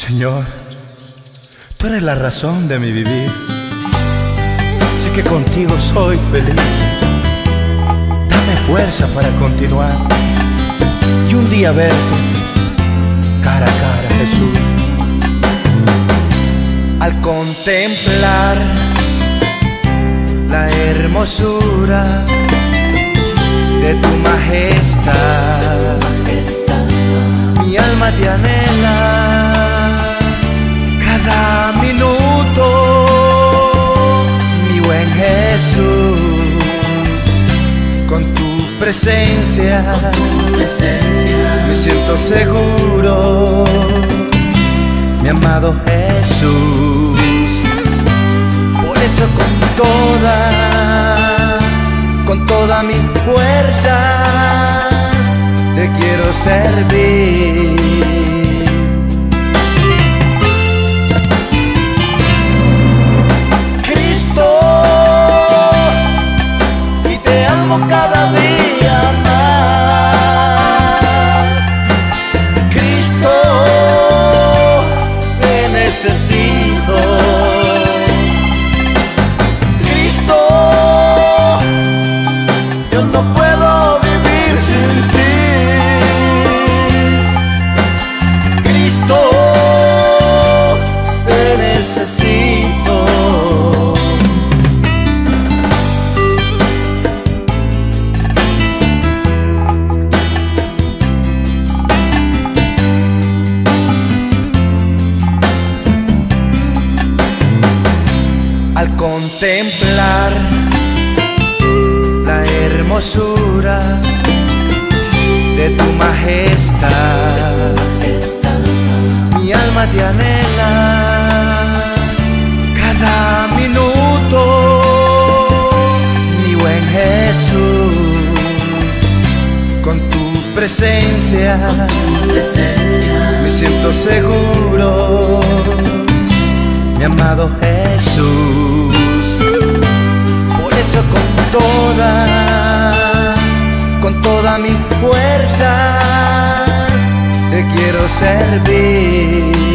Señor, tú eres la razón de mi vivir. Sé que contigo soy feliz. Dame fuerza para continuar y un día verte cara a cara, Jesús. Al contemplar la hermosura de tu majestad, mi alma te anhela cada minuto, mi buen Jesús. Con tu presencia me siento seguro, mi amado Jesús. Por eso con toda mi fuerza te quiero servir. Cristo, y te amo cada día más. Cristo, te necesito. Cristo, yo no puedo vivir sin ti. Cristo, te necesito. Al contemplar la hermosura de tu majestad, mi alma te anhela cada minuto, mi buen Jesús. Con tu presencia me siento seguro, mi amado Jesús. Por eso con toda mi fuerza te quiero servir.